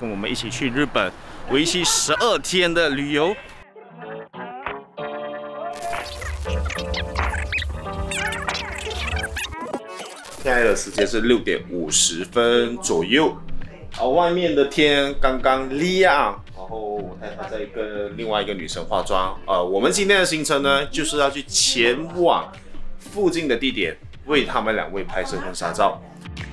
跟我们一起去日本，为期12天的旅游。现在的时间是6点50分左右，外面的天刚刚亮，然后我太太在跟另外一个女生化妆。我们今天的行程呢，就是要去前往附近的地点，为他们2位拍摄婚纱照。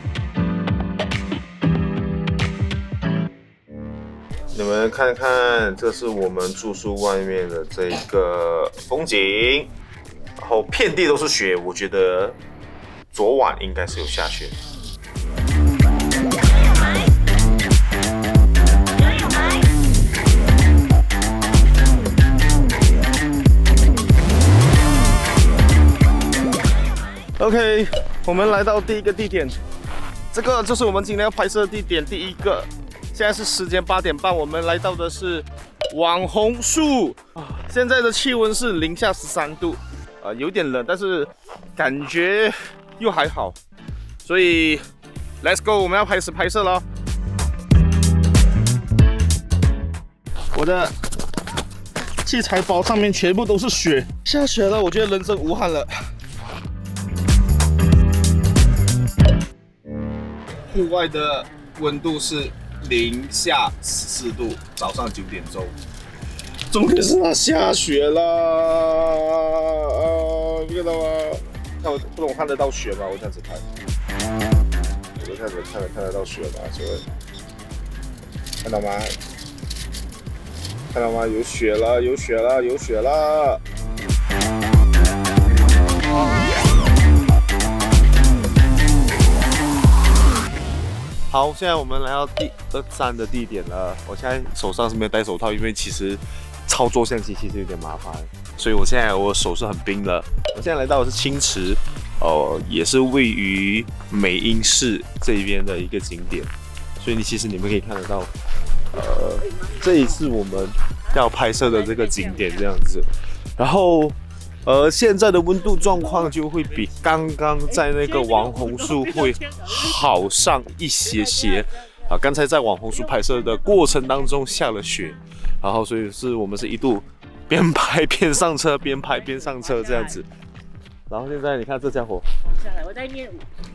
你们看看，这是我们住宿外面的这个风景，然后遍地都是雪，我觉得昨晚应该是有下雪。OK， 我们来到第一个地点，这个就是我们今天要拍摄的地点第一个。现在是时间8点半，我们来到的是网红树。现在的气温是零下13度，有点冷，但是感觉又还好，所以 Let's go， 我们要开始拍摄了。我的器材包上面全部都是雪，下雪了，我觉得人生无憾了。户外的温度是零下14度，早上9点钟。重点是它下雪了，你看到吗？看我不懂看得到雪吗？我这样子拍，我这样子看得到雪吗？请问看到吗？看到吗？有雪了，有雪了，有雪了。好，现在我们来到第2站的地点了。我现在手上是没有戴手套，因为其实操作相机其实有点麻烦，所以我现在我手是很冰的。我现在来到的是清池，也是位于美英市这边的一个景点，所以其实你们可以看得到，这一次我们要拍摄的这个景点这样子。然后，现在的温度状况就会比刚刚在那个网红树会好上一些些。刚才在网红树拍摄的过程当中下了雪，然后所以我们是一度边拍边上车，边拍边上车这样子。然后现在你看这家伙， 下来，我在练舞。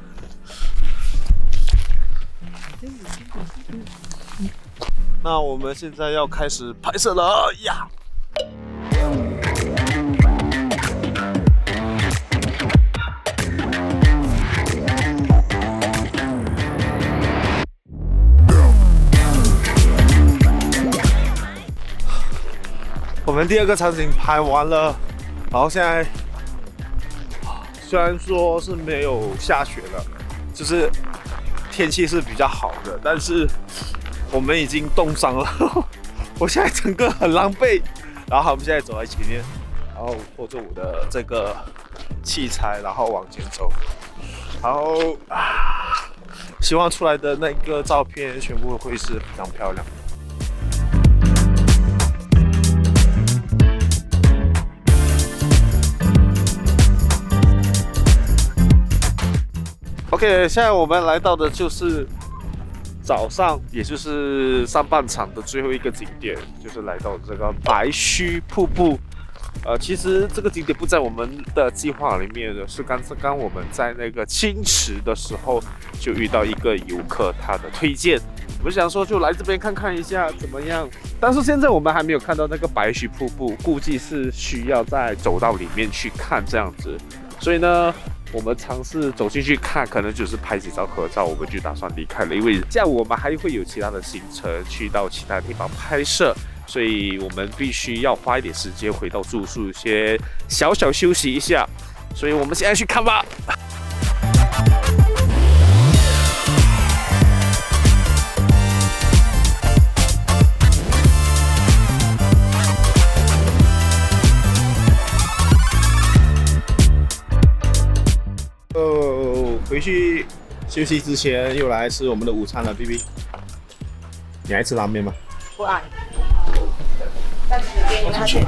那我们现在要开始拍摄了呀！我们第2个场景拍完了，然后现在虽然说是没有下雪了，就是天气是比较好的，但是我们已经冻伤了。我现在整个很狼狈，然后我们现在走在前面，然后拖着我的这个器材，然后往前走，然后希望出来的那个照片全部会是非常漂亮的。OK， 现在我们来到的就是早上，也就是上半场的最后一个景点，就是来到这个白须瀑布。其实这个景点不在我们的计划里面的，是刚我们在那个清池的时候就遇到一个游客他的推荐，我想说就来这边看看一下怎么样。但是现在我们还没有看到那个白须瀑布，估计是需要再走到里面去看这样子，所以呢。我们尝试走进去看，可能就是拍几张合照，我们就打算离开了。因为下午我们还会有其他的行程，去到其他地方拍摄，所以我们必须要花一点时间回到住宿，先小小休息一下。所以我们现在去看吧。回去休息之前又来吃我们的午餐了 ，BB。你爱吃拉面吗？ 不爱。但是给你拿去。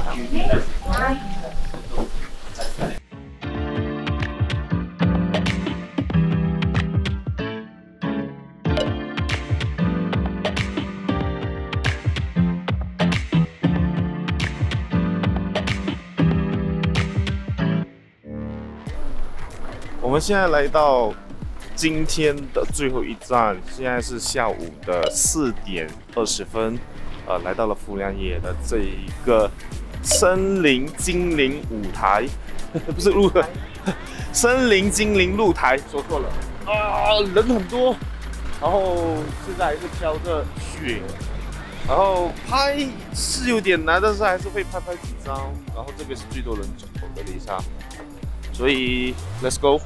我们现在来到今天的最后一站，现在是下午的4点20分，来到了浮梁野的这一个森林精灵舞台，不是露台，森林精灵露台，说错了啊，人很多，然后现在还是飘着雪，然后拍是有点难，但是还是会拍几张，然后这个是最多人走的一下，所以 Let's go。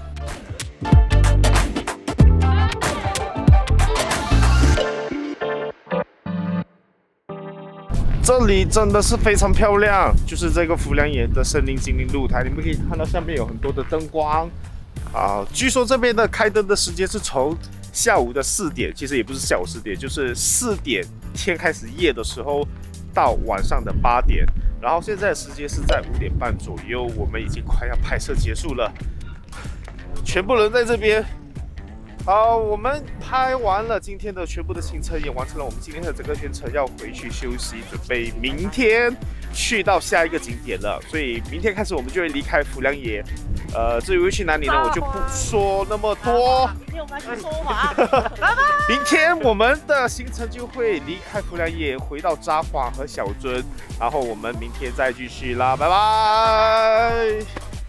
这里真的是非常漂亮，就是这个浮梁野的森林精灵露台，你们可以看到下面有很多的灯光啊。据说这边的开灯的时间是从下午的4点，其实也不是下午4点，就是4点天开始夜的时候到晚上的8点。然后现在的时间是在5点半左右，我们已经快要拍摄结束了，全部人在这边。好，我们拍完了今天的全部的行程，也完成了我们今天的整个行程，要回去休息，准备明天去到下一个景点了。所以明天开始我们就会离开浮梁野。至于会去哪里呢，我就不说那么多。 明天我们要去说话， 明天我们的行程就会离开浮梁野，回到札幌和小樽，然后我们明天再继续啦，拜拜。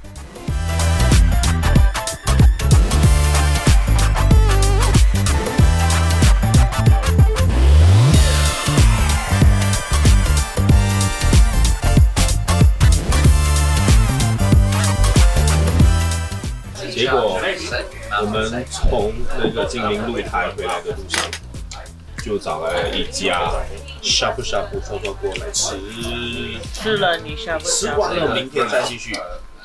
结果我们从那个精灵露台回来的路上，就找了一家呷哺呷哺臭臭锅来吃。 吃了你呷哺呷哺。 吃完了，明天再继续。